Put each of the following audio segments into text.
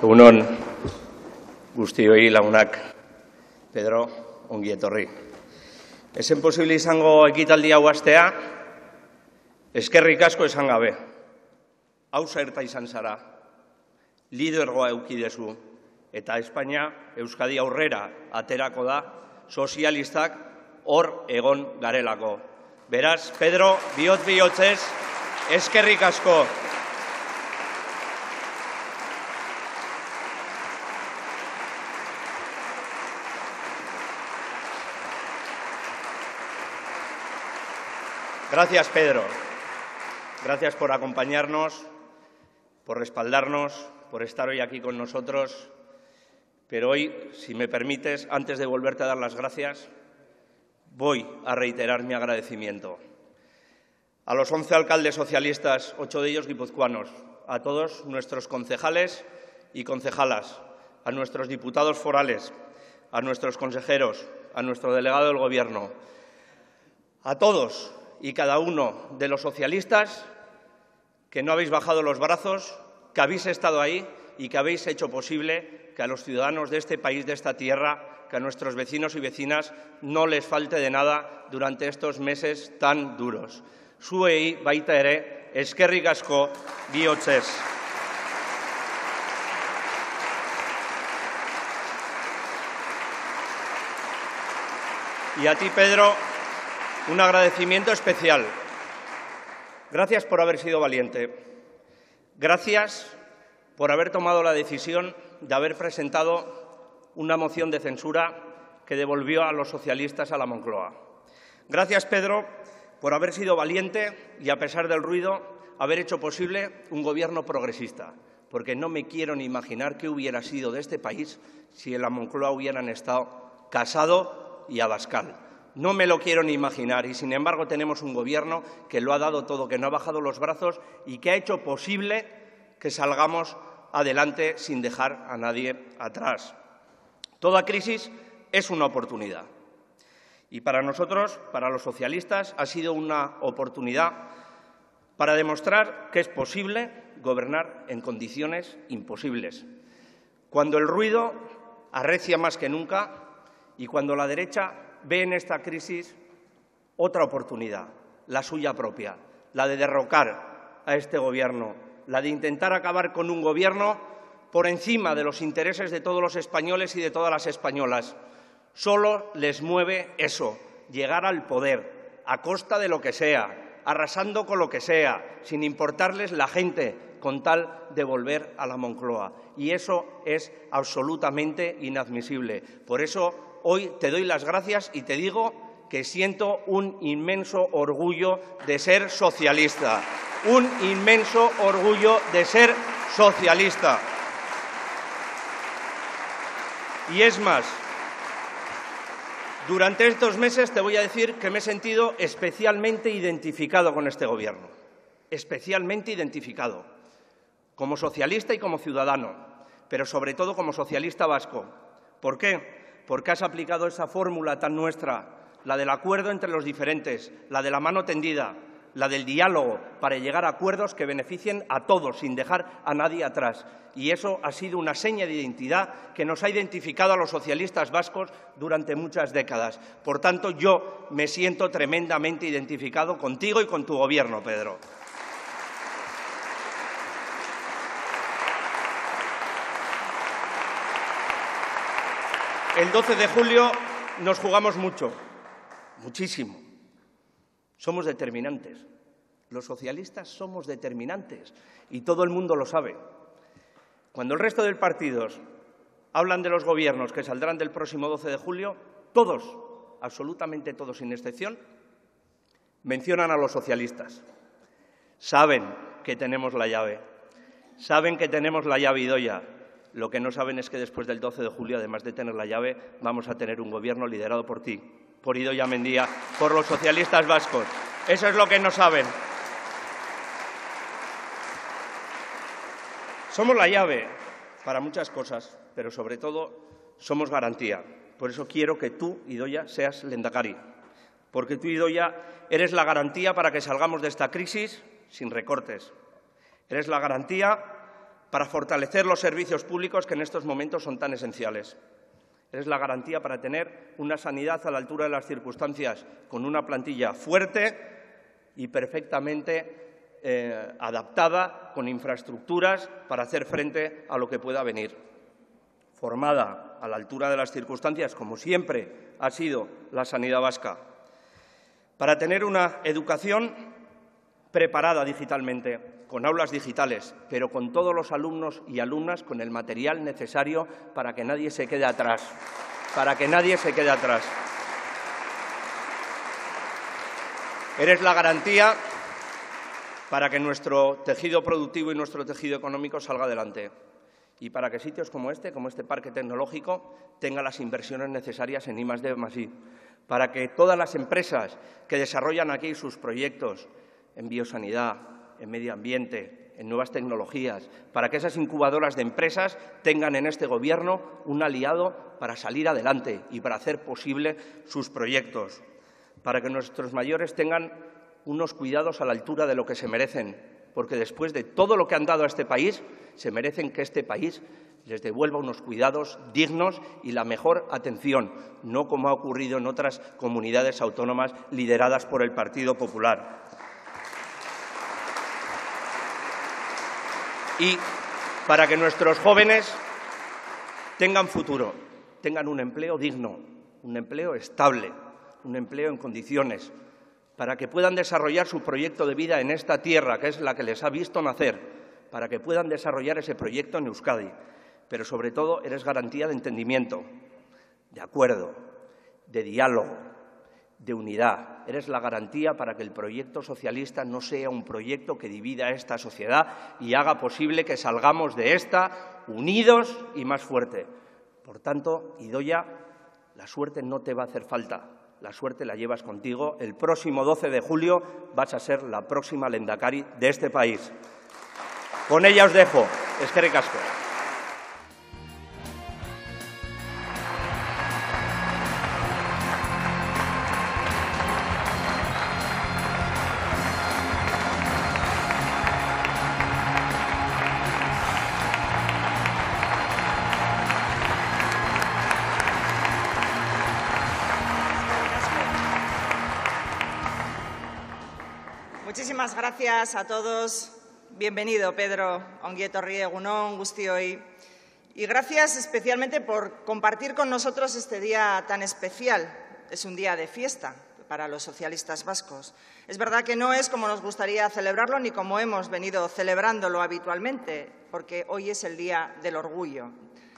Egun on, guztioi lagunak. Pedro, ongi etorri. Ezen posible izango ekitaldi hau hastea, eskerrik asko esan gabe. Hau zerta izan zara, lidergoa eukidezu, eta Espainia, Euskadi aurrera aterako da, sozialistak hor egon garelako. Beraz, Pedro, bihotz-bihotzez, eskerrik asko. Gracias, Pedro. Gracias por acompañarnos, por respaldarnos, por estar hoy aquí con nosotros. Pero hoy, si me permites, antes de volverte a dar las gracias, voy a reiterar mi agradecimiento a los 11 alcaldes socialistas, 8 de ellos guipuzcoanos, a todos nuestros concejales y concejalas, a nuestros diputados forales, a nuestros consejeros, a nuestro delegado del Gobierno, a todos y cada uno de los socialistas que no habéis bajado los brazos, que habéis estado ahí y que habéis hecho posible que a los ciudadanos de este país, de esta tierra, que a nuestros vecinos y vecinas no les falte de nada durante estos meses tan duros. Zuei baita ere, eskerrik asko bihotzez. Y a ti, Pedro, un agradecimiento especial. Gracias por haber sido valiente. Gracias por haber tomado la decisión de haber presentado una moción de censura que devolvió a los socialistas a la Moncloa. Gracias, Pedro, por haber sido valiente y, a pesar del ruido, haber hecho posible un gobierno progresista, porque no me quiero ni imaginar qué hubiera sido de este país si en la Moncloa hubieran estado Casado y Abascal. No me lo quiero ni imaginar y, sin embargo, tenemos un gobierno que lo ha dado todo, que no ha bajado los brazos y que ha hecho posible que salgamos adelante sin dejar a nadie atrás. Toda crisis es una oportunidad y para nosotros, para los socialistas, ha sido una oportunidad para demostrar que es posible gobernar en condiciones imposibles, cuando el ruido arrecia más que nunca y cuando la derecha ve en esta crisis otra oportunidad, la suya propia, la de derrocar a este Gobierno, la de intentar acabar con un Gobierno por encima de los intereses de todos los españoles y de todas las españolas. Solo les mueve eso, llegar al poder, a costa de lo que sea, arrasando con lo que sea, sin importarles la gente, con tal de volver a la Moncloa. Y eso es absolutamente inadmisible. Por eso, hoy te doy las gracias y te digo que siento un inmenso orgullo de ser socialista. Un inmenso orgullo de ser socialista. Y es más, durante estos meses te voy a decir que me he sentido especialmente identificado con este Gobierno. Especialmente identificado. Como socialista y como ciudadano, pero sobre todo como socialista vasco. ¿Por qué? Porque has aplicado esa fórmula tan nuestra, la del acuerdo entre los diferentes, la de la mano tendida, la del diálogo, para llegar a acuerdos que beneficien a todos, sin dejar a nadie atrás. Y eso ha sido una seña de identidad que nos ha identificado a los socialistas vascos durante muchas décadas. Por tanto, yo me siento tremendamente identificado contigo y con tu Gobierno, Pedro. El 12 de julio nos jugamos mucho, muchísimo. Somos determinantes. Los socialistas somos determinantes y todo el mundo lo sabe. Cuando el resto de partidos hablan de los gobiernos que saldrán del próximo 12 de julio, todos, absolutamente todos sin excepción, mencionan a los socialistas. Saben que tenemos la llave. Saben que tenemos la llave Idoia. Lo que no saben es que después del 12 de julio, además de tener la llave, vamos a tener un Gobierno liderado por ti, por Idoia Mendia, por los socialistas vascos. Eso es lo que no saben. Somos la llave para muchas cosas, pero sobre todo somos garantía. Por eso quiero que tú, Idoia, seas lehendakari. Porque tú, Idoia, eres la garantía para que salgamos de esta crisis sin recortes. Eres la garantía para fortalecer los servicios públicos que en estos momentos son tan esenciales. Eres la garantía para tener una sanidad a la altura de las circunstancias, con una plantilla fuerte y perfectamente adaptada, con infraestructuras para hacer frente a lo que pueda venir. Formada a la altura de las circunstancias, como siempre ha sido la sanidad vasca. Para tener una educación preparada digitalmente, con aulas digitales, pero con todos los alumnos y alumnas con el material necesario para que nadie se quede atrás. Para que nadie se quede atrás. Eres la garantía para que nuestro tejido productivo y nuestro tejido económico salga adelante y para que sitios como este parque tecnológico, tengan las inversiones necesarias en I+D+I, para que todas las empresas que desarrollan aquí sus proyectos en biosanidad, en medio ambiente, en nuevas tecnologías, para que esas incubadoras de empresas tengan en este Gobierno un aliado para salir adelante y para hacer posible sus proyectos, para que nuestros mayores tengan unos cuidados a la altura de lo que se merecen, porque después de todo lo que han dado a este país, se merecen que este país les devuelva unos cuidados dignos y la mejor atención, no como ha ocurrido en otras comunidades autónomas lideradas por el Partido Popular. Y para que nuestros jóvenes tengan futuro, tengan un empleo digno, un empleo estable, un empleo en condiciones, para que puedan desarrollar su proyecto de vida en esta tierra, que es la que les ha visto nacer, para que puedan desarrollar ese proyecto en Euskadi. Pero, sobre todo, eres garantía de entendimiento, de acuerdo, de diálogo, de unidad. Eres la garantía para que el proyecto socialista no sea un proyecto que divida a esta sociedad y haga posible que salgamos de esta unidos y más fuerte. Por tanto, Idoia, la suerte no te va a hacer falta. La suerte la llevas contigo. El próximo 12 de julio vas a ser la próxima lehendakari de este país. Con ella os dejo. Eskerrik asko. Muchísimas gracias a todos. Bienvenido, Pedro. Ongi etorri, egun on guztioi. Y gracias especialmente por compartir con nosotros este día tan especial. Es un día de fiesta para los socialistas vascos. Es verdad que no es como nos gustaría celebrarlo ni como hemos venido celebrándolo habitualmente, porque hoy es el Día del Orgullo.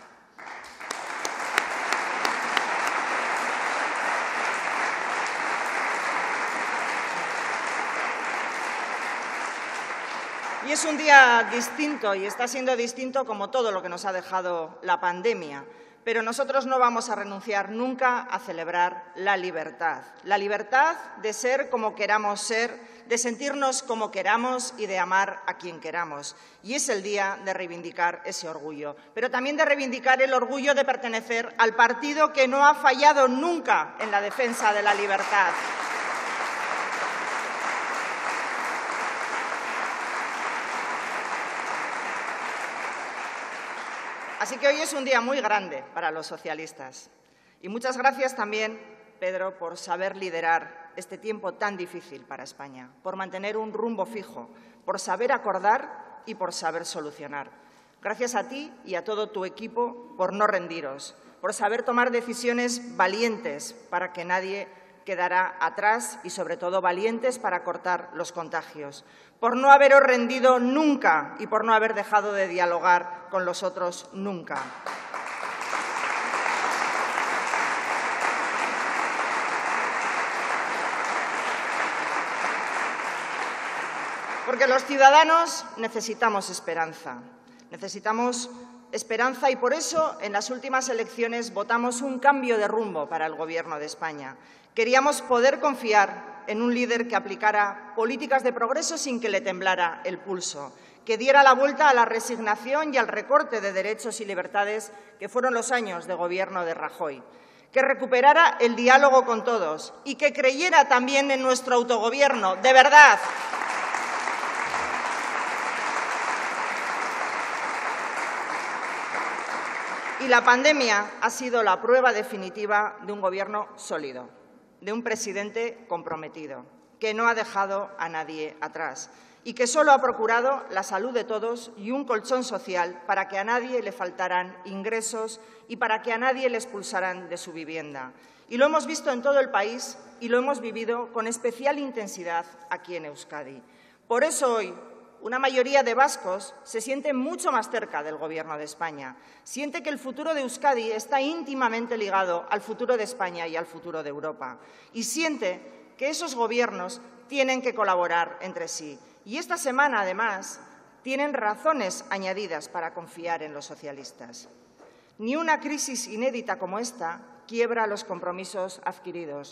Y es un día distinto y está siendo distinto como todo lo que nos ha dejado la pandemia. Pero nosotros no vamos a renunciar nunca a celebrar la libertad de ser como queramos ser, de sentirnos como queramos y de amar a quien queramos. Y es el día de reivindicar ese orgullo, pero también de reivindicar el orgullo de pertenecer al partido que no ha fallado nunca en la defensa de la libertad. Así que hoy es un día muy grande para los socialistas. Y muchas gracias también, Pedro, por saber liderar este tiempo tan difícil para España, por mantener un rumbo fijo, por saber acordar y por saber solucionar. Gracias a ti y a todo tu equipo por no rendiros, por saber tomar decisiones valientes para que nadie quedará atrás y, sobre todo, valientes para cortar los contagios, por no haberos rendido nunca y por no haber dejado de dialogar con los otros nunca. Porque los ciudadanos necesitamos esperanza. Necesitamos esperanza y por eso en las últimas elecciones votamos un cambio de rumbo para el Gobierno de España. Queríamos poder confiar en un líder que aplicara políticas de progreso sin que le temblara el pulso, que diera la vuelta a la resignación y al recorte de derechos y libertades que fueron los años de gobierno de Rajoy, que recuperara el diálogo con todos y que creyera también en nuestro autogobierno, de verdad. Y la pandemia ha sido la prueba definitiva de un Gobierno sólido, de un presidente comprometido, que no ha dejado a nadie atrás y que solo ha procurado la salud de todos y un colchón social para que a nadie le faltaran ingresos y para que a nadie le expulsaran de su vivienda. Y lo hemos visto en todo el país y lo hemos vivido con especial intensidad aquí en Euskadi. Por eso hoy una mayoría de vascos se siente mucho más cerca del Gobierno de España. Siente que el futuro de Euskadi está íntimamente ligado al futuro de España y al futuro de Europa. Y siente que esos gobiernos tienen que colaborar entre sí. Y esta semana, además, tienen razones añadidas para confiar en los socialistas. Ni una crisis inédita como esta quiebra los compromisos adquiridos.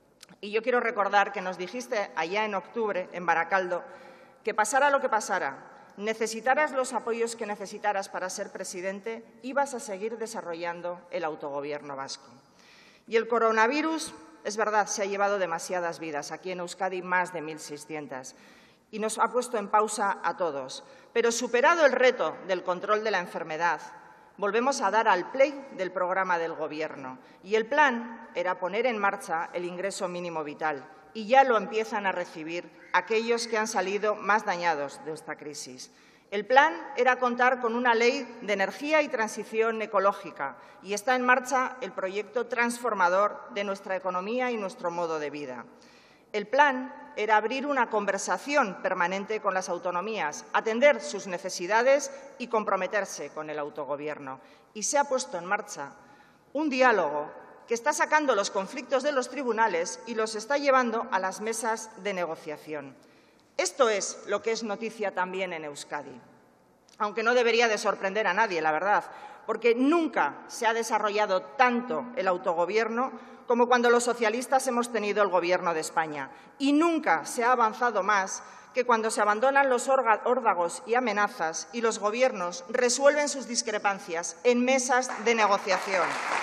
Y yo quiero recordar que nos dijiste allá en octubre, en Baracaldo, que pasara lo que pasara, necesitaras los apoyos que necesitaras para ser presidente, ibas a seguir desarrollando el autogobierno vasco. Y el coronavirus, es verdad, se ha llevado demasiadas vidas, aquí en Euskadi más de 1.600, y nos ha puesto en pausa a todos. Pero superado el reto del control de la enfermedad, volvemos a dar al play del programa del Gobierno. Y el plan era poner en marcha el ingreso mínimo vital. Y ya lo empiezan a recibir aquellos que han salido más dañados de esta crisis. El plan era contar con una ley de energía y transición ecológica y está en marcha el proyecto transformador de nuestra economía y nuestro modo de vida. El plan era abrir una conversación permanente con las autonomías, atender sus necesidades y comprometerse con el autogobierno. Y se ha puesto en marcha un diálogo que está sacando los conflictos de los tribunales y los está llevando a las mesas de negociación. Esto es lo que es noticia también en Euskadi, aunque no debería de sorprender a nadie, la verdad, porque nunca se ha desarrollado tanto el autogobierno como cuando los socialistas hemos tenido el Gobierno de España, y nunca se ha avanzado más que cuando se abandonan los órdagos y amenazas y los gobiernos resuelven sus discrepancias en mesas de negociación.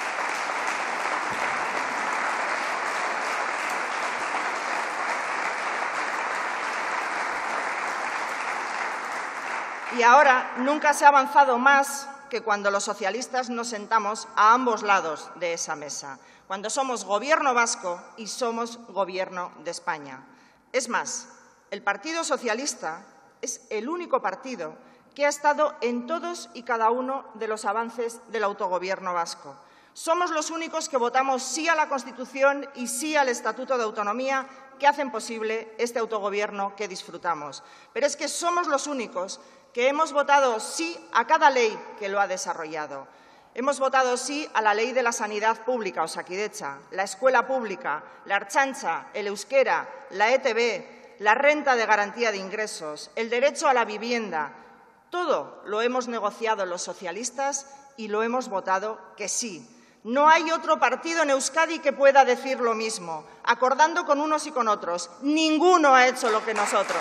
Y ahora nunca se ha avanzado más que cuando los socialistas nos sentamos a ambos lados de esa mesa, cuando somos Gobierno vasco y somos Gobierno de España. Es más, el Partido Socialista es el único partido que ha estado en todos y cada uno de los avances del autogobierno vasco. Somos los únicos que votamos sí a la Constitución y sí al Estatuto de Autonomía que hacen posible este autogobierno que disfrutamos. Pero es que somos los únicos que hemos votado sí a cada ley que lo ha desarrollado. Hemos votado sí a la Ley de la Sanidad Pública, Osakidetza, la Escuela Pública, la Ertzaintza, el euskera, la ETB, la Renta de Garantía de Ingresos, el derecho a la vivienda. Todo lo hemos negociado los socialistas y lo hemos votado que sí. No hay otro partido en Euskadi que pueda decir lo mismo, acordando con unos y con otros. Ninguno ha hecho lo que nosotros.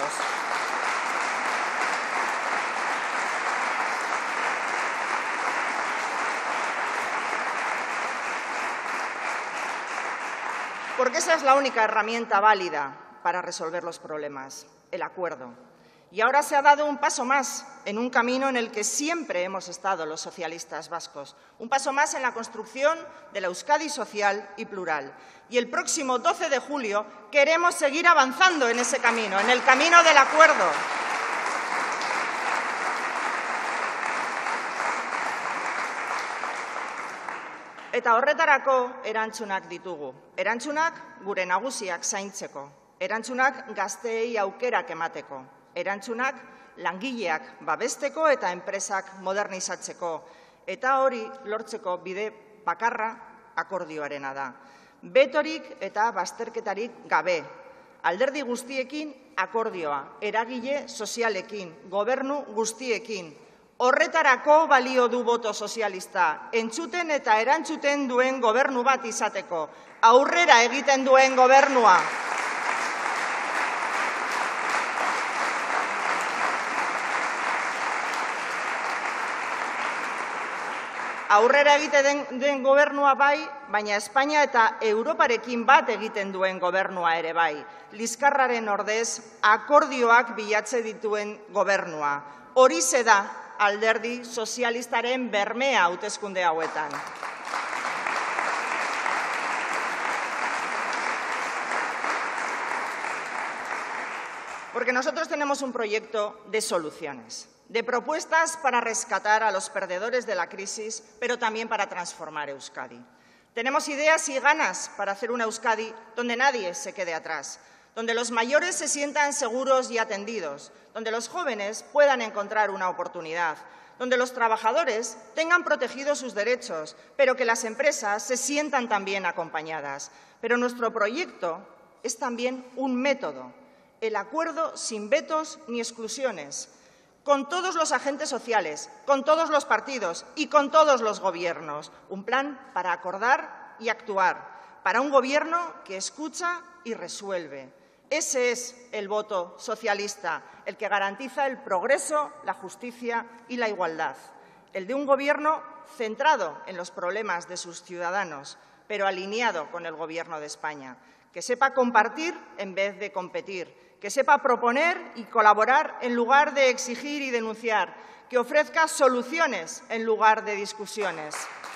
Porque esa es la única herramienta válida para resolver los problemas, el acuerdo. Y ahora se ha dado un paso más en un camino en el que siempre hemos estado los socialistas vascos, un paso más en la construcción de la Euskadi social y plural. Y el próximo 12 de julio queremos seguir avanzando en ese camino, en el camino del acuerdo. Eta horretarako erantzunak ditugu. Erantzunak gure nagusiak zaintzeko. Erantzunak gazteei aukerak emateko. Erantzunak langileak babesteko eta enpresak modernizatzeko. Eta hori lortzeko bide bakarra akordioarena da. Betorik eta bazterketarik gabe. Alderdi guztiekin akordioa. Eragile sozialekin, gobernu guztiekin. Horretarako balio du boto sozialista, entzuten eta erantzuten duen gobernu bat izateko, aurrera egiten duen gobernua. Aurrera egiten duen gobernua bai, baina Espainia eta Europarekin bat egiten duen gobernua ere bai. Liskarraren ordez, akordioak bilatze dituen gobernua. Horixe da alderdi sozialistaren bermea hauteskunde hauetan. Porque nosotros tenemos un proyecto de soluciones, de propuestas para rescatar a los perdedores de la crisis, pero también para transformar Euskadi. Tenemos ideas y ganas para hacer una Euskadi donde nadie se quede atrás, donde los mayores se sientan seguros y atendidos, donde los jóvenes puedan encontrar una oportunidad, donde los trabajadores tengan protegidos sus derechos, pero que las empresas se sientan también acompañadas. Pero nuestro proyecto es también un método, el acuerdo sin vetos ni exclusiones, con todos los agentes sociales, con todos los partidos y con todos los gobiernos. Un plan para acordar y actuar, para un gobierno que escucha y resuelve. Ese es el voto socialista, el que garantiza el progreso, la justicia y la igualdad. El de un gobierno centrado en los problemas de sus ciudadanos, pero alineado con el Gobierno de España, que sepa compartir en vez de competir, que sepa proponer y colaborar en lugar de exigir y denunciar, que ofrezca soluciones en lugar de discusiones.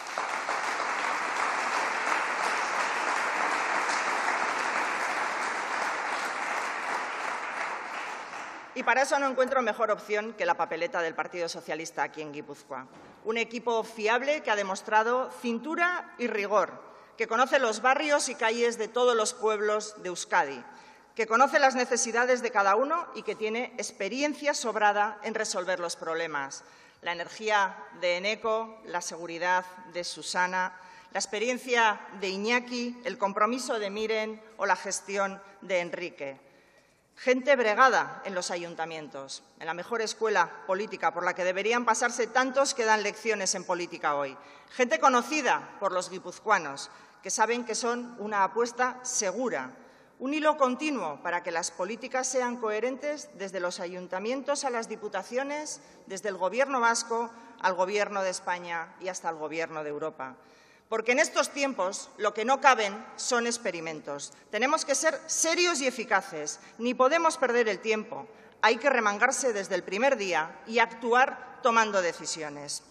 Y para eso no encuentro mejor opción que la papeleta del Partido Socialista aquí en Guipúzcoa. Un equipo fiable que ha demostrado cintura y rigor, que conoce los barrios y calles de todos los pueblos de Euskadi, que conoce las necesidades de cada uno y que tiene experiencia sobrada en resolver los problemas. La energía de Eneco, la seguridad de Susana, la experiencia de Iñaki, el compromiso de Miren o la gestión de Enrique. Gente bregada en los ayuntamientos, en la mejor escuela política por la que deberían pasarse tantos que dan lecciones en política hoy. Gente conocida por los guipuzcoanos, que saben que son una apuesta segura, un hilo continuo para que las políticas sean coherentes desde los ayuntamientos a las diputaciones, desde el Gobierno vasco al Gobierno de España y hasta el Gobierno de Europa. Porque en estos tiempos lo que no caben son experimentos. Tenemos que ser serios y eficaces, ni podemos perder el tiempo. Hay que remangarse desde el primer día y actuar tomando decisiones.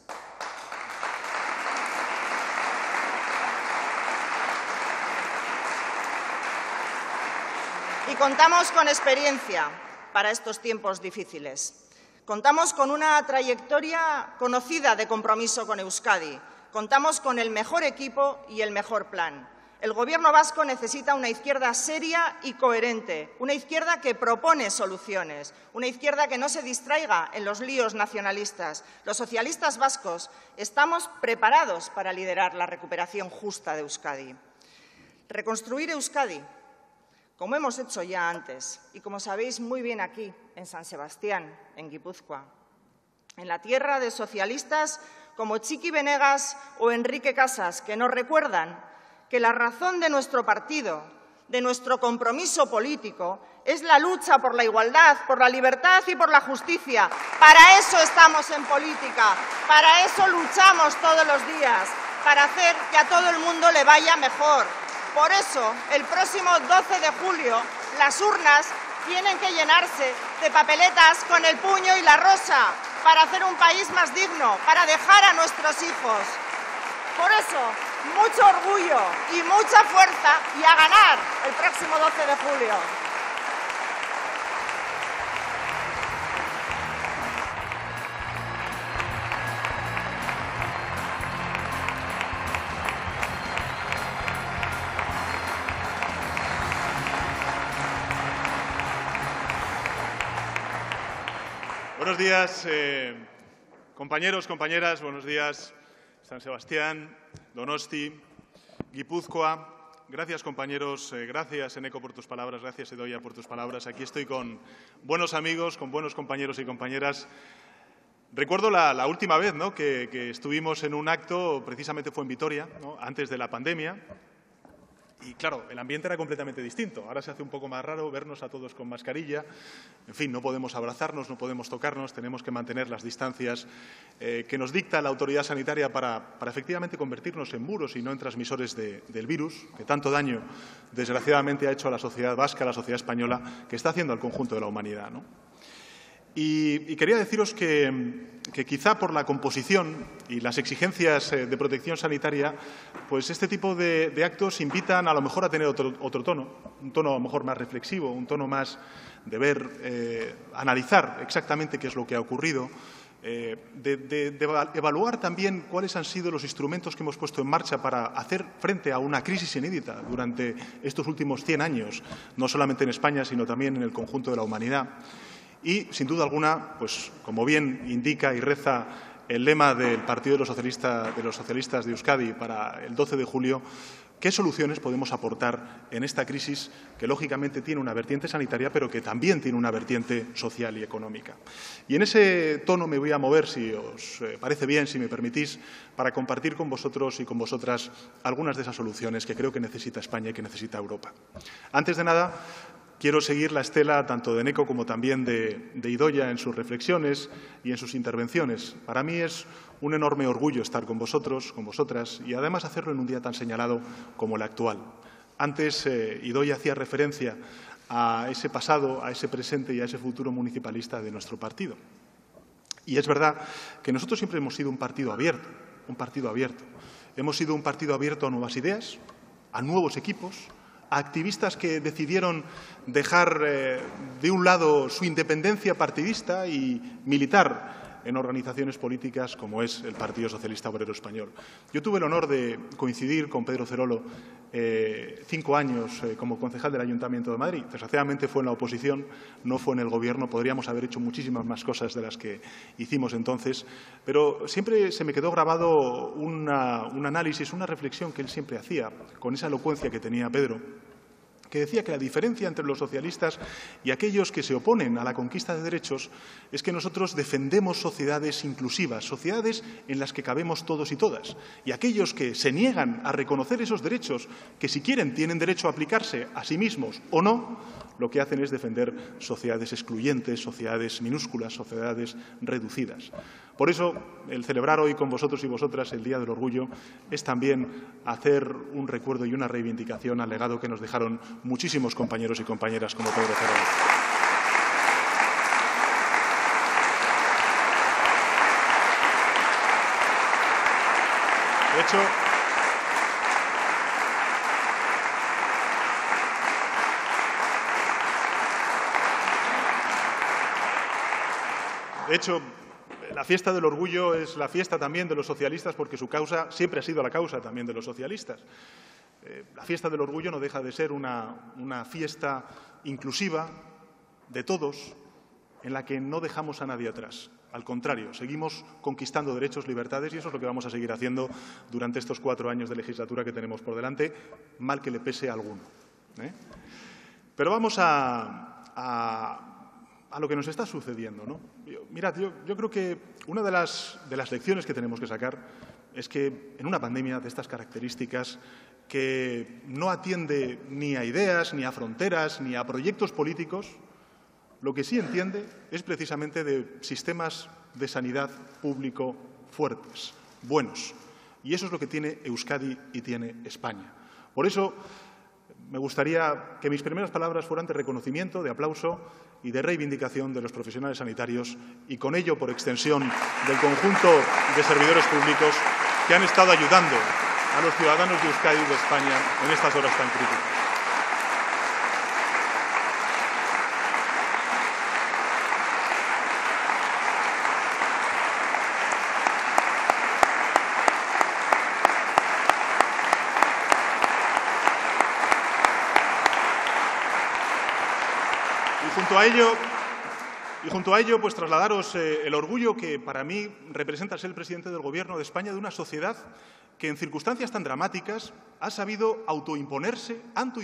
Y contamos con experiencia para estos tiempos difíciles. Contamos con una trayectoria conocida de compromiso con Euskadi. Contamos con el mejor equipo y el mejor plan. El Gobierno vasco necesita una izquierda seria y coherente, una izquierda que propone soluciones, una izquierda que no se distraiga en los líos nacionalistas. Los socialistas vascos estamos preparados para liderar la recuperación justa de Euskadi. Reconstruir Euskadi, como hemos hecho ya antes y como sabéis muy bien aquí, en San Sebastián, en Guipúzcoa, en la tierra de socialistas como Txiki Benegas o Enrique Casas, que nos recuerdan que la razón de nuestro partido, de nuestro compromiso político, es la lucha por la igualdad, por la libertad y por la justicia. Para eso estamos en política, para eso luchamos todos los días, para hacer que a todo el mundo le vaya mejor. Por eso, el próximo 12 de julio, las urnas tienen que llenarse de papeletas con el puño y la rosa, para hacer un país más digno, para dejar a nuestros hijos. Por eso, mucho orgullo y mucha fuerza y a ganar el próximo 12 de julio. Buenos días, compañeros, compañeras, buenos días, San Sebastián, Donosti, Guipúzcoa. Gracias, compañeros, gracias, Eneco, por tus palabras, gracias, Idoia, por tus palabras. Aquí estoy con buenos amigos, con buenos compañeros y compañeras. Recuerdo la última vez, ¿no?, que estuvimos en un acto, precisamente fue en Vitoria, ¿no?, antes de la pandemia. Y, claro, el ambiente era completamente distinto. Ahora se hace un poco más raro vernos a todos con mascarilla. En fin, no podemos abrazarnos, no podemos tocarnos, tenemos que mantener las distancias que nos dicta la autoridad sanitaria para efectivamente convertirnos en muros y no en transmisores del virus, que tanto daño, desgraciadamente, ha hecho a la sociedad vasca, a la sociedad española, que está haciendo al conjunto de la humanidad, ¿no? Y quería deciros que quizá por la composición y las exigencias de protección sanitaria, pues este tipo de actos invitan a lo mejor a tener otro tono, un tono a lo mejor más reflexivo, un tono más de ver, analizar exactamente qué es lo que ha ocurrido, de evaluar también cuáles han sido los instrumentos que hemos puesto en marcha para hacer frente a una crisis inédita durante estos últimos 100 años, no solamente en España, sino también en el conjunto de la humanidad. Y, sin duda alguna, pues como bien indica y reza el lema del Partido de los Socialistas de Euskadi para el 12 de julio, ¿qué soluciones podemos aportar en esta crisis que, lógicamente, tiene una vertiente sanitaria, pero que también tiene una vertiente social y económica? Y en ese tono me voy a mover, si os parece bien, si me permitís, para compartir con vosotros y con vosotras algunas de esas soluciones que creo que necesita España y que necesita Europa. Antes de nada, quiero seguir la estela tanto de Eneko como también de Idoia en sus reflexiones y en sus intervenciones. Para mí es un enorme orgullo estar con vosotros, con vosotras, y además hacerlo en un día tan señalado como el actual. Antes, Idoia hacía referencia a ese pasado, a ese presente y a ese futuro municipalista de nuestro partido. Y es verdad que nosotros siempre hemos sido un partido abierto, un partido abierto. Hemos sido un partido abierto a nuevas ideas, a nuevos equipos, a activistas que decidieron dejar de un lado su independencia partidista y militar en organizaciones políticas como es el Partido Socialista Obrero Español. Yo tuve el honor de coincidir con Pedro Cerolo 5 años como concejal del Ayuntamiento de Madrid. Desgraciadamente fue en la oposición, no fue en el Gobierno. Podríamos haber hecho muchísimas más cosas de las que hicimos entonces, pero siempre se me quedó grabado un análisis, una reflexión que él siempre hacía, con esa elocuencia que tenía Pedro, que decía que la diferencia entre los socialistas y aquellos que se oponen a la conquista de derechos es que nosotros defendemos sociedades inclusivas, sociedades en las que cabemos todos y todas. Y aquellos que se niegan a reconocer esos derechos, que si quieren tienen derecho a aplicarse a sí mismos o no, lo que hacen es defender sociedades excluyentes, sociedades minúsculas, sociedades reducidas. Por eso, el celebrar hoy con vosotros y vosotras el Día del Orgullo es también hacer un recuerdo y una reivindicación al legado que nos dejaron muchísimos compañeros y compañeras como Pedro Cerolo. De hecho, la fiesta del orgullo es la fiesta también de los socialistas porque su causa siempre ha sido la causa también de los socialistas. La fiesta del orgullo no deja de ser una fiesta inclusiva de todos en la que no dejamos a nadie atrás. Al contrario, seguimos conquistando derechos, libertades y eso es lo que vamos a seguir haciendo durante estos 4 años de legislatura que tenemos por delante, mal que le pese a alguno. Pero vamos a lo que nos está sucediendo, ¿no? Mirad, yo creo que una de las lecciones que tenemos que sacar es que en una pandemia de estas características que no atiende ni a ideas, ni a fronteras, ni a proyectos políticos, lo que sí entiende es precisamente de sistemas de sanidad público fuertes, buenos. Y eso es lo que tiene Euskadi y tiene España. Por eso me gustaría que mis primeras palabras fueran de reconocimiento, de aplauso y de reivindicación de los profesionales sanitarios y, con ello, por extensión, del conjunto de servidores públicos que han estado ayudando a los ciudadanos de Euskadi y de España en estas horas tan críticas. Y junto a ello, pues trasladaros el orgullo que para mí representa ser el presidente del Gobierno de España de una sociedad que en circunstancias tan dramáticas ha sabido autoimponerse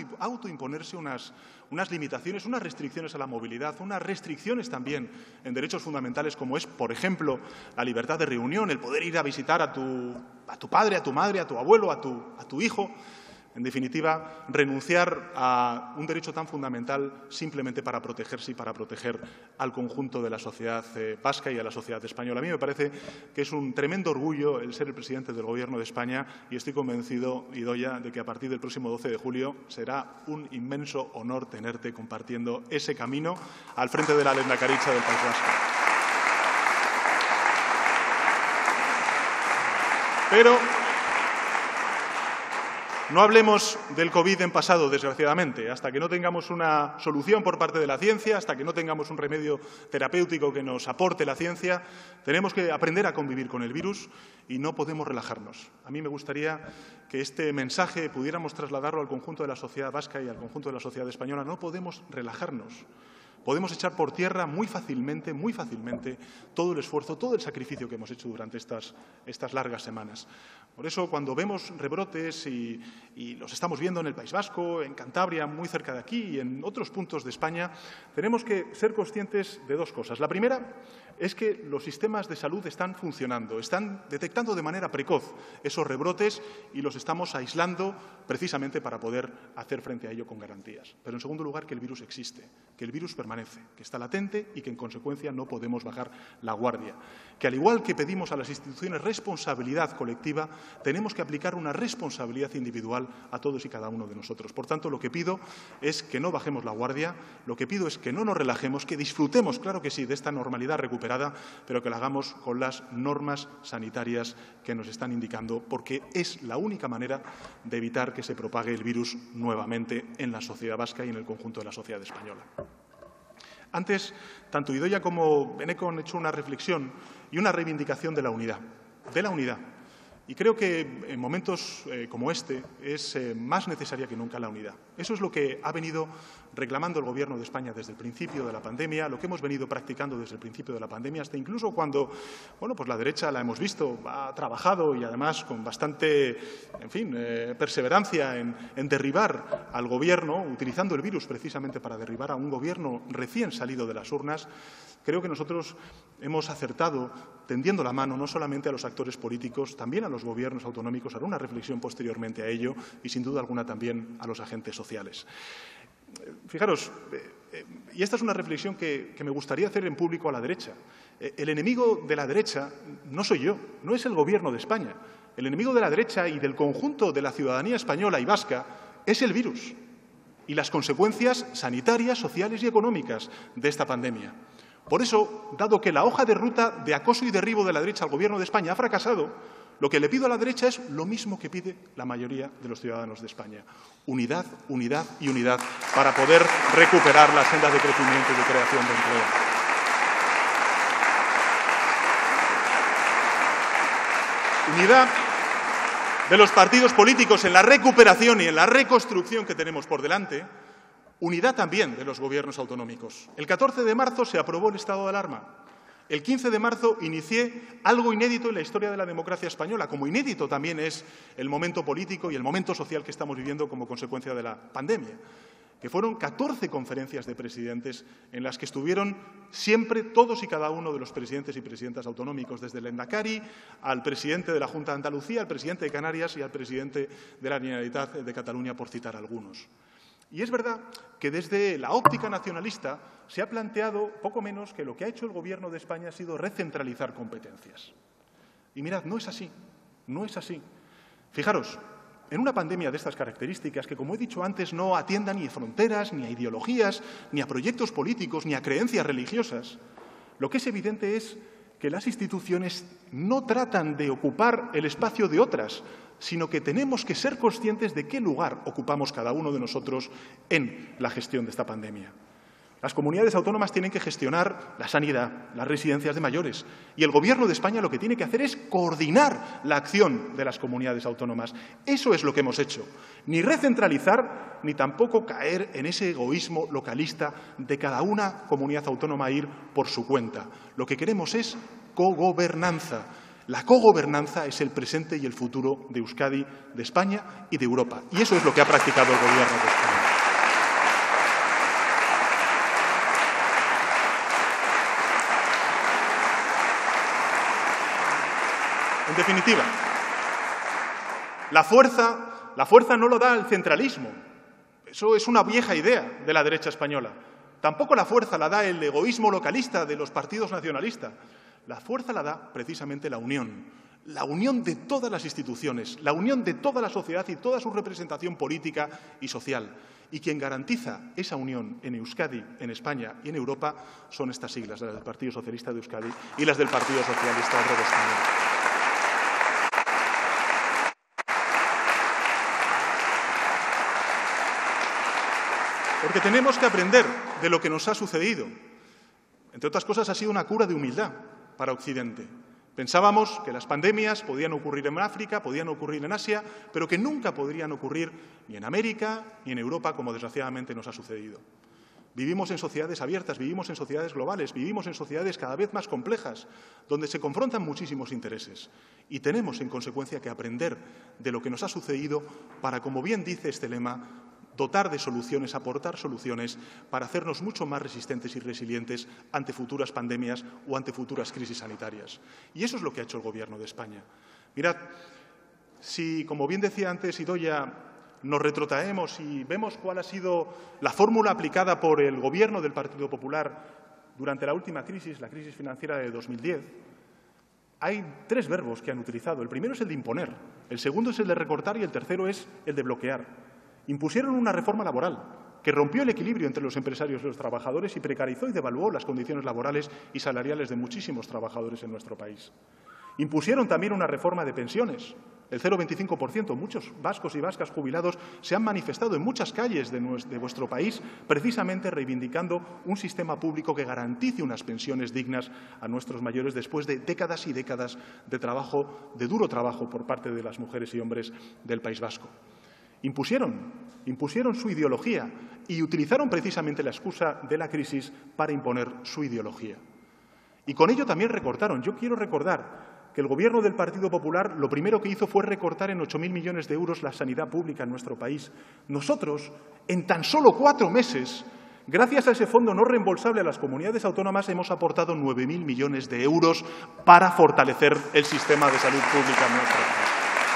unas limitaciones, unas restricciones a la movilidad, unas restricciones también en derechos fundamentales como es, por ejemplo, la libertad de reunión, el poder ir a visitar a tu padre, a tu madre, a tu abuelo, a tu hijo, En definitiva, renunciar a un derecho tan fundamental simplemente para protegerse y para proteger al conjunto de la sociedad vasca y a la sociedad española. A mí me parece que es un tremendo orgullo el ser el presidente del Gobierno de España y estoy convencido, Idoia, de que a partir del próximo 12 de julio será un inmenso honor tenerte compartiendo ese camino al frente de la lehendakaritza del País Vasco. Pero no hablemos del COVID en pasado, desgraciadamente. Hasta que no tengamos una solución por parte de la ciencia, hasta que no tengamos un remedio terapéutico que nos aporte la ciencia, tenemos que aprender a convivir con el virus y no podemos relajarnos. A mí me gustaría que este mensaje pudiéramos trasladarlo al conjunto de la sociedad vasca y al conjunto de la sociedad española. No podemos relajarnos. Podemos echar por tierra muy fácilmente, todo el esfuerzo, todo el sacrificio que hemos hecho durante estas largas semanas. Por eso, cuando vemos rebrotes y los estamos viendo en el País Vasco, en Cantabria, muy cerca de aquí y en otros puntos de España, tenemos que ser conscientes de dos cosas. La primera es que los sistemas de salud están funcionando, están detectando de manera precoz esos rebrotes y los estamos aislando precisamente para poder hacer frente a ello con garantías. Pero, en segundo lugar, que el virus existe, que el virus permanece, que está latente y que, en consecuencia, no podemos bajar la guardia. Que, al igual que pedimos a las instituciones responsabilidad colectiva, tenemos que aplicar una responsabilidad individual a todos y cada uno de nosotros. Por tanto, lo que pido es que no bajemos la guardia, lo que pido es que no nos relajemos, que disfrutemos, claro que sí, de esta normalidad recuperada, pero que la hagamos con las normas sanitarias que nos están indicando, porque es la única manera de evitar que se propague el virus nuevamente en la sociedad vasca y en el conjunto de la sociedad española. Antes, tanto Idoia como Benéco han hecho una reflexión y una reivindicación de la unidad. Y creo que en momentos como este es más necesaria que nunca la unidad. Eso es lo que ha venido reclamando el Gobierno de España desde el principio de la pandemia, lo que hemos venido practicando desde el principio de la pandemia, hasta incluso cuando pues la derecha, la hemos visto, ha trabajado y además con bastante perseverancia en derribar al Gobierno, utilizando el virus precisamente para derribar a un Gobierno recién salido de las urnas. Creo que nosotros hemos acertado tendiendo la mano no solamente a los actores políticos, también a los gobiernos autonómicos, haré una reflexión posteriormente a ello y, sin duda alguna, también a los agentes sociales. Fijaros, y esta es una reflexión que me gustaría hacer en público a la derecha. El enemigo de la derecha no soy yo, no es el Gobierno de España. El enemigo de la derecha y del conjunto de la ciudadanía española y vasca es el virus y las consecuencias sanitarias, sociales y económicas de esta pandemia. Por eso, dado que la hoja de ruta de acoso y derribo de la derecha al Gobierno de España ha fracasado, lo que le pido a la derecha es lo mismo que pide la mayoría de los ciudadanos de España. Unidad, unidad y unidad para poder recuperar las sendas de crecimiento y de creación de empleo. Unidad de los partidos políticos en la recuperación y en la reconstrucción que tenemos por delante. Unidad también de los gobiernos autonómicos. El 14 de marzo se aprobó el estado de alarma. El 15 de marzo inicié algo inédito en la historia de la democracia española, como inédito también es el momento político y el momento social que estamos viviendo como consecuencia de la pandemia, que fueron 14 conferencias de presidentes en las que estuvieron siempre todos y cada uno de los presidentes y presidentas autonómicos, desde el Endacari al presidente de la Junta de Andalucía, al presidente de Canarias y al presidente de la Generalitat de Cataluña, por citar algunos. Y es verdad que desde la óptica nacionalista se ha planteado poco menos que lo que ha hecho el Gobierno de España ha sido recentralizar competencias. Y mirad, no es así, no es así. Fijaros, en una pandemia de estas características, que como he dicho antes no atienda ni a fronteras, ni a ideologías, ni a proyectos políticos, ni a creencias religiosas, lo que es evidente es que las instituciones no tratan de ocupar el espacio de otras, sino que tenemos que ser conscientes de qué lugar ocupamos cada uno de nosotros en la gestión de esta pandemia. Las comunidades autónomas tienen que gestionar la sanidad, las residencias de mayores, y el Gobierno de España lo que tiene que hacer es coordinar la acción de las comunidades autónomas. Eso es lo que hemos hecho. Ni recentralizar, ni tampoco caer en ese egoísmo localista de cada una comunidad autónoma ir por su cuenta. Lo que queremos es cogobernanza. La cogobernanza es el presente y el futuro de Euskadi, de España y de Europa. Y eso es lo que ha practicado el Gobierno de España. En definitiva, la fuerza la fuerza no lo da el centralismo. Eso es una vieja idea de la derecha española. Tampoco la fuerza la da el egoísmo localista de los partidos nacionalistas. La fuerza la da precisamente la unión de todas las instituciones, la unión de toda la sociedad y toda su representación política y social. Y quien garantiza esa unión en Euskadi, en España y en Europa son estas siglas, las del Partido Socialista de Euskadi y las del Partido Socialista Obrero Español. Porque tenemos que aprender de lo que nos ha sucedido. Entre otras cosas, ha sido una cura de humildad para Occidente. Pensábamos que las pandemias podían ocurrir en África, podían ocurrir en Asia, pero que nunca podrían ocurrir ni en América ni en Europa, como desgraciadamente nos ha sucedido. Vivimos en sociedades abiertas, vivimos en sociedades globales, vivimos en sociedades cada vez más complejas, donde se confrontan muchísimos intereses. Y tenemos, en consecuencia, que aprender de lo que nos ha sucedido para, como bien dice este lema, dotar de soluciones, aportar soluciones para hacernos mucho más resistentes y resilientes ante futuras pandemias o ante futuras crisis sanitarias. Y eso es lo que ha hecho el Gobierno de España. Mirad, si, como bien decía antes Idoia, nos retrotraemos y vemos cuál ha sido la fórmula aplicada por el Gobierno del Partido Popular durante la última crisis, la crisis financiera de 2010, hay tres verbos que han utilizado. El primero es el de imponer, el segundo es el de recortar y el tercero es el de bloquear. Impusieron una reforma laboral que rompió el equilibrio entre los empresarios y los trabajadores y precarizó y devaluó las condiciones laborales y salariales de muchísimos trabajadores en nuestro país. Impusieron también una reforma de pensiones, el 0,25%. Muchos vascos y vascas jubilados se han manifestado en muchas calles de vuestro país precisamente reivindicando un sistema público que garantice unas pensiones dignas a nuestros mayores después de décadas y décadas de trabajo, de duro trabajo por parte de las mujeres y hombres del País Vasco. Impusieron su ideología y utilizaron precisamente la excusa de la crisis para imponer su ideología. Y con ello también recortaron. Yo quiero recordar que el Gobierno del Partido Popular lo primero que hizo fue recortar en 8.000 millones de euros la sanidad pública en nuestro país. Nosotros, en tan solo 4 meses, gracias a ese fondo no reembolsable a las comunidades autónomas, hemos aportado 9.000 millones de euros para fortalecer el sistema de salud pública en nuestro país.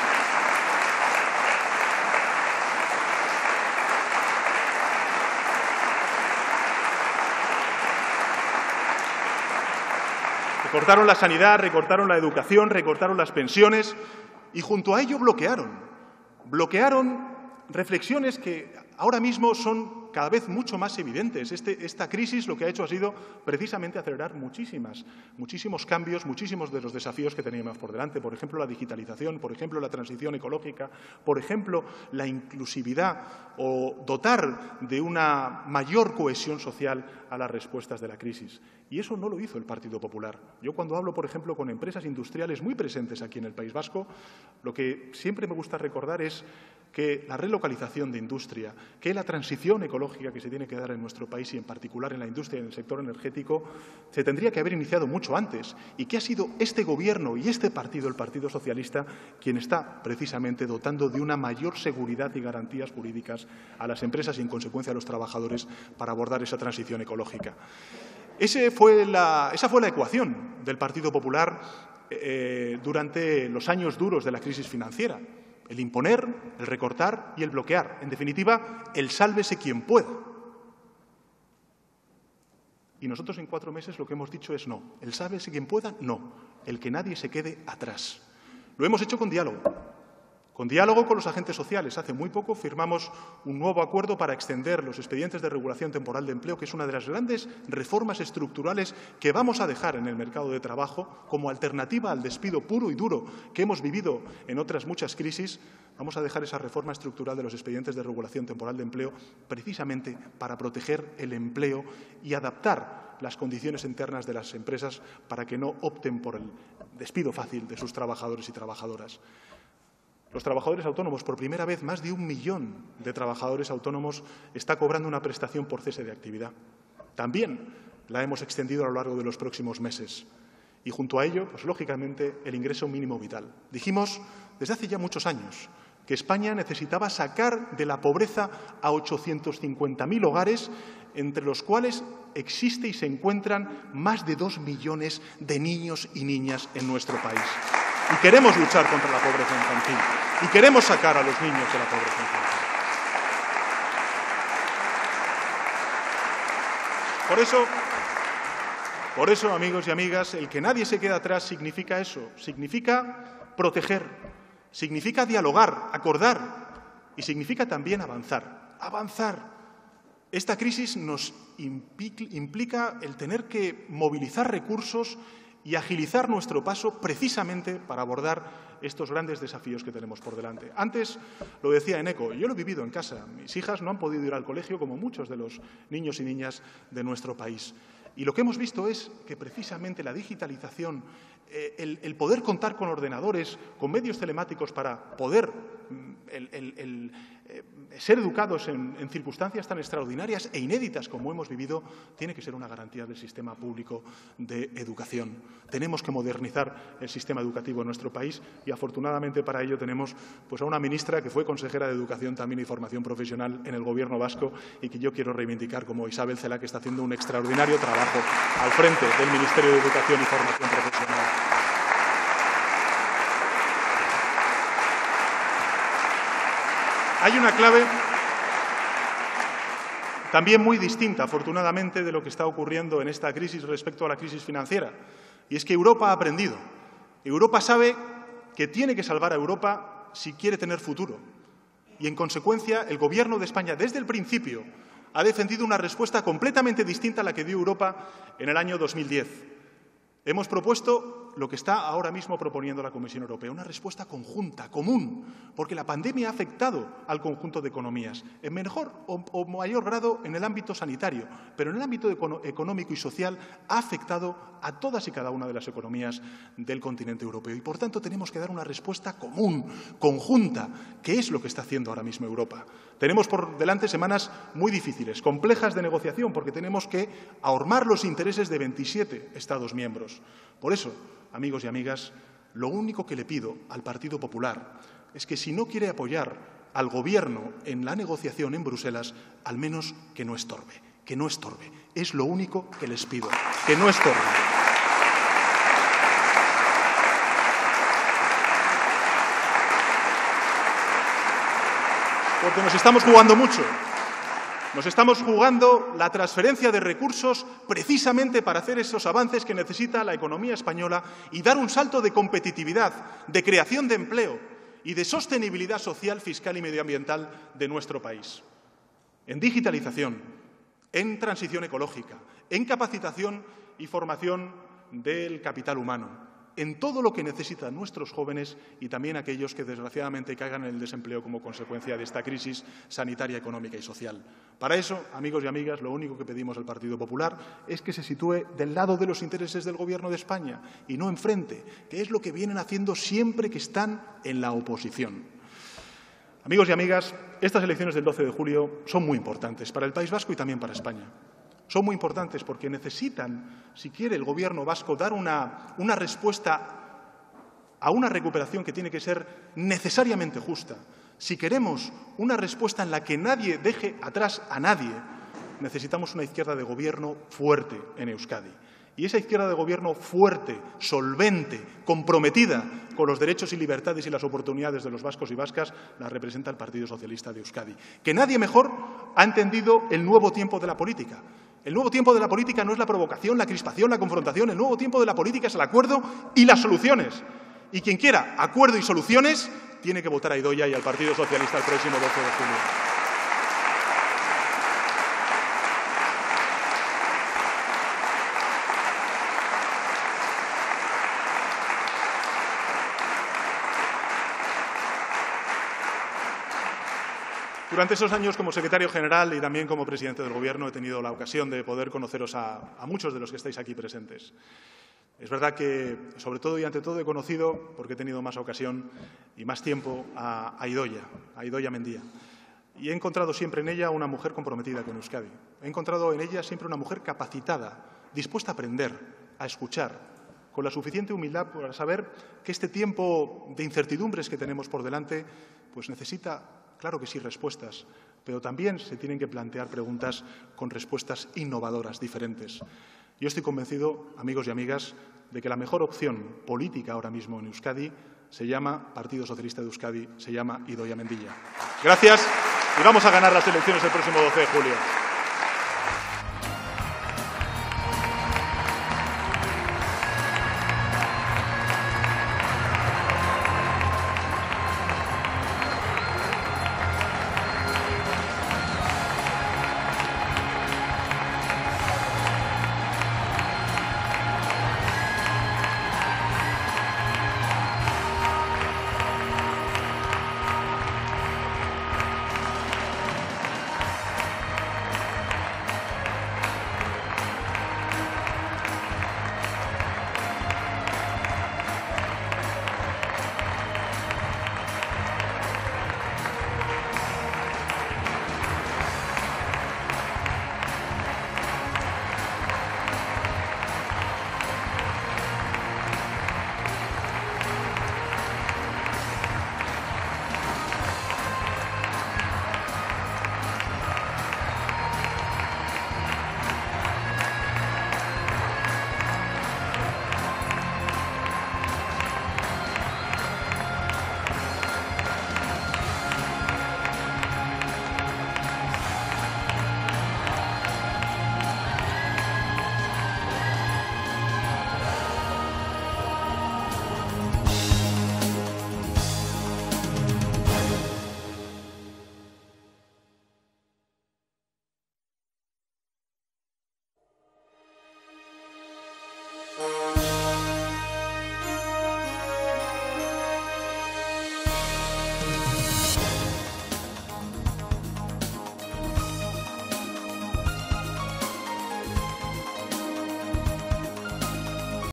Recortaron la sanidad, recortaron la educación, recortaron las pensiones y junto a ello bloquearon reflexiones que ahora mismo son cada vez mucho más evidentes. Esta crisis lo que ha hecho ha sido precisamente acelerar muchísimos cambios, muchísimos de los desafíos que teníamos por delante. Por ejemplo, la digitalización, por ejemplo, la transición ecológica, por ejemplo, la inclusividad o dotar de una mayor cohesión social a las respuestas de la crisis. Y eso no lo hizo el Partido Popular. Yo cuando hablo, por ejemplo, con empresas industriales muy presentes aquí en el País Vasco, lo que siempre me gusta recordar es que la relocalización de industria, que la transición ecológica que se tiene que dar en nuestro país y en particular en la industria y en el sector energético se tendría que haber iniciado mucho antes y que ha sido este Gobierno y este partido, el Partido Socialista, quien está precisamente dotando de una mayor seguridad y garantías jurídicas a las empresas y, en consecuencia, a los trabajadores para abordar esa transición ecológica. Esa fue la ecuación del Partido Popular durante los años duros de la crisis financiera. El imponer, el recortar y el bloquear. En definitiva, el sálvese quien pueda. Y nosotros en 4 meses lo que hemos dicho es no. El sálvese quien pueda, no. El que nadie se quede atrás. Lo hemos hecho con diálogo. Con diálogo con los agentes sociales. Hace muy poco firmamos un nuevo acuerdo para extender los expedientes de regulación temporal de empleo, que es una de las grandes reformas estructurales que vamos a dejar en el mercado de trabajo como alternativa al despido puro y duro que hemos vivido en otras muchas crisis. Vamos a dejar esa reforma estructural de los expedientes de regulación temporal de empleo precisamente para proteger el empleo y adaptar las condiciones internas de las empresas para que no opten por el despido fácil de sus trabajadores y trabajadoras. Los trabajadores autónomos, por primera vez, más de 1 millón de trabajadores autónomos está cobrando una prestación por cese de actividad. También la hemos extendido a lo largo de los próximos meses. Y junto a ello, pues lógicamente, el ingreso mínimo vital. Dijimos desde hace ya muchos años que España necesitaba sacar de la pobreza a 850.000 hogares, entre los cuales existe y se encuentran más de 2 millones de niños y niñas en nuestro país. Y queremos luchar contra la pobreza infantil. Y queremos sacar a los niños de la pobreza infantil. Por eso, amigos y amigas, el que nadie se quede atrás significa eso. Significa proteger, significa dialogar, acordar y significa también avanzar. Avanzar. Esta crisis nos implica el tener que movilizar recursos y agilizar nuestro paso precisamente para abordar estos grandes desafíos que tenemos por delante. Antes lo decía Eneco, yo lo he vivido en casa. Mis hijas no han podido ir al colegio como muchos de los niños y niñas de nuestro país. Y lo que hemos visto es que precisamente la digitalización, el poder contar con ordenadores, con medios telemáticos para poder ser educados en circunstancias tan extraordinarias e inéditas como hemos vivido, tiene que ser una garantía del sistema público de educación. Tenemos que modernizar el sistema educativo en nuestro país y, afortunadamente, para ello tenemos a una ministra que fue consejera de Educación también y Formación Profesional en el Gobierno vasco y que yo quiero reivindicar como Isabel Celaá, que está haciendo un extraordinario trabajo al frente del Ministerio de Educación y Formación Profesional. Hay una clave también muy distinta, afortunadamente, de lo que está ocurriendo en esta crisis respecto a la crisis financiera. Y es que Europa ha aprendido. Europa sabe que tiene que salvar a Europa si quiere tener futuro. Y, en consecuencia, el Gobierno de España, desde el principio, ha defendido una respuesta completamente distinta a la que dio Europa en el año 2010. Hemos propuesto lo que está ahora mismo proponiendo la Comisión Europea, una respuesta conjunta, común, porque la pandemia ha afectado al conjunto de economías, en menor o mayor grado en el ámbito sanitario, pero en el ámbito económico y social ha afectado a todas y cada una de las economías del continente europeo. Y, por tanto, tenemos que dar una respuesta común, conjunta, que es lo que está haciendo ahora mismo Europa. Tenemos por delante semanas muy difíciles, complejas de negociación, porque tenemos que ahormar los intereses de 27 Estados miembros. Por eso, amigos y amigas, lo único que le pido al Partido Popular es que, si no quiere apoyar al Gobierno en la negociación en Bruselas, al menos que no estorbe, que no estorbe. Es lo único que les pido, que no estorbe. Porque nos estamos jugando mucho. Nos estamos jugando la transferencia de recursos precisamente para hacer esos avances que necesita la economía española y dar un salto de competitividad, de creación de empleo y de sostenibilidad social, fiscal y medioambiental de nuestro país. En digitalización, en transición ecológica, en capacitación y formación del capital humano, en todo lo que necesitan nuestros jóvenes y también aquellos que, desgraciadamente, caigan en el desempleo como consecuencia de esta crisis sanitaria, económica y social. Para eso, amigos y amigas, lo único que pedimos al Partido Popular es que se sitúe del lado de los intereses del Gobierno de España y no enfrente, que es lo que vienen haciendo siempre que están en la oposición. Amigos y amigas, estas elecciones del 12 de julio son muy importantes para el País Vasco y también para España. Son muy importantes porque necesitan, si quiere el Gobierno vasco, dar una respuesta a una recuperación que tiene que ser necesariamente justa. Si queremos una respuesta en la que nadie deje atrás a nadie, necesitamos una izquierda de gobierno fuerte en Euskadi. Y esa izquierda de gobierno fuerte, solvente, comprometida con los derechos y libertades y las oportunidades de los vascos y vascas, la representa el Partido Socialista de Euskadi. Que nadie mejor ha entendido el nuevo tiempo de la política. El nuevo tiempo de la política no es la provocación, la crispación, la confrontación. El nuevo tiempo de la política es el acuerdo y las soluciones. Y quien quiera acuerdo y soluciones tiene que votar a Idoia y al Partido Socialista el próximo 12 de julio. Durante esos años, como secretario general y también como presidente del Gobierno, he tenido la ocasión de poder conoceros a muchos de los que estáis aquí presentes. Es verdad que, sobre todo y ante todo, he conocido, porque he tenido más ocasión y más tiempo, a Idoia Mendia. Y he encontrado siempre en ella una mujer comprometida con Euskadi. He encontrado en ella siempre una mujer capacitada, dispuesta a aprender, a escuchar, con la suficiente humildad para saber que este tiempo de incertidumbres que tenemos por delante pues necesita, claro que sí, respuestas, pero también se tienen que plantear preguntas con respuestas innovadoras, diferentes. Yo estoy convencido, amigos y amigas, de que la mejor opción política ahora mismo en Euskadi se llama Partido Socialista de Euskadi, se llama Idoia Mendia. Gracias y vamos a ganar las elecciones el próximo 12 de julio.